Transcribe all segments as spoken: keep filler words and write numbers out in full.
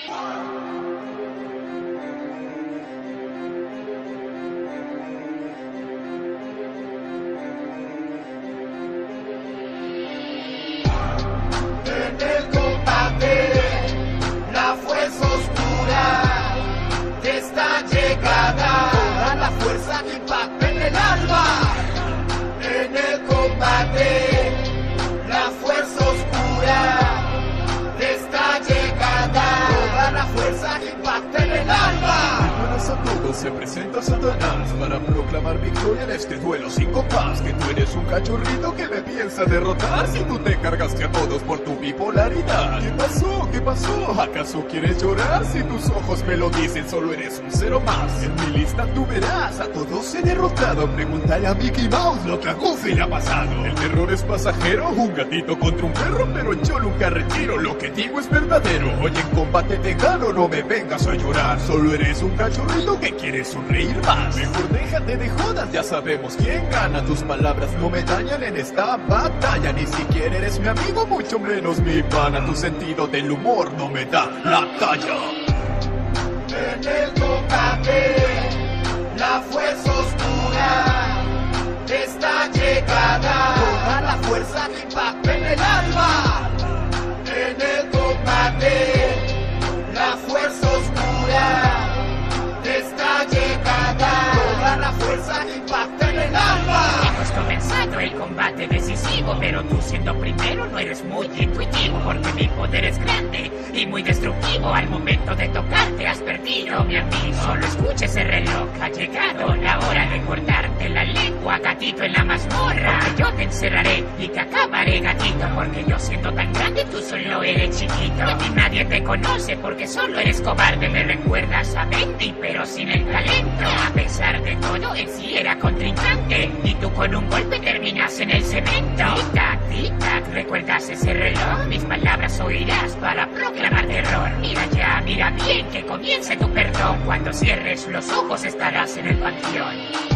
En el combate, la fuerza oscura te está llegada. Toda la fuerza que impacta en el alma. En el combate, la fuerza oscura te está llegada. Toda la fuerza que impacta en el alma. Buenas a todos, se presenta Satanás para proclamar victoria en este duelo sin compás. Que tú eres un cachorrito que me piensa derrotar. Si tú te cargaste a todos por tu bipolaridad. ¿Qué pasó? ¿Qué pasó? ¿Acaso quieres llorar? Si tus ojos me lo dicen, solo eres un cero más. En mi lista tú verás, a todos he derrotado. Pregúntale a Mickey Mouse lo que a Goofy le ha pasado. El terror es pasajero, un gatito contra un perro, pero yo nunca retiro, lo que digo es verdadero. Hoy en combate te gano, no me vengas a llorar. Solo eres un cachorrito que quiere sonreír más. Mejor déjate de jodas, ya sabemos quién gana. Tus palabras no me dañan en esta batalla. Ni siquiera eres mi amigo, mucho menos mi pana. Tu sentido del humor no me da la talla. En el combate, la fuerza oscura te está llegada. Toda la fuerza que impacta en el alma. En el combate, la fuerza oscura te está llegada. Toda la fuerza que impacta en el alma. Hemos comenzado el combate decisivo, pero tú siendo primero no eres muy intuitivo, porque mi poder es grande y muy destructivo. Al momento de tocarte has perdido, mi amigo. Solo escucha ese reloj, ha llegado la hora de cortarte la lengua, gatito en la mazmorra. Porque yo te encerraré y te acabaré, gatito, porque yo siendo tan grande tú solo eres chiquito. Y nadie te conoce porque solo eres cobarde. Me recuerdas a Bendy pero sin el talento. A pesar de todo él sí era contrincante y tú con un golpe terminas en el cemento. Tic-tac, tic-tac, ¿recuerdas ese reloj? Mis palabras oirás para proclamar terror. Mira ya, mira bien, que comience tu perdón. Cuando cierres los ojos estarás en el panteón.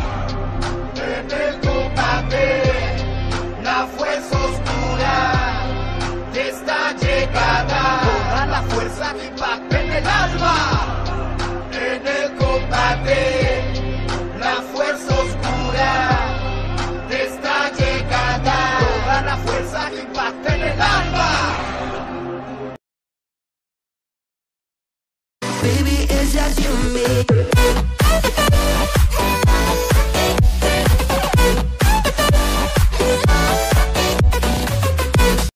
En el combate, la fuerza oscura te está llegada. Toda la fuerza que impacta en el alma.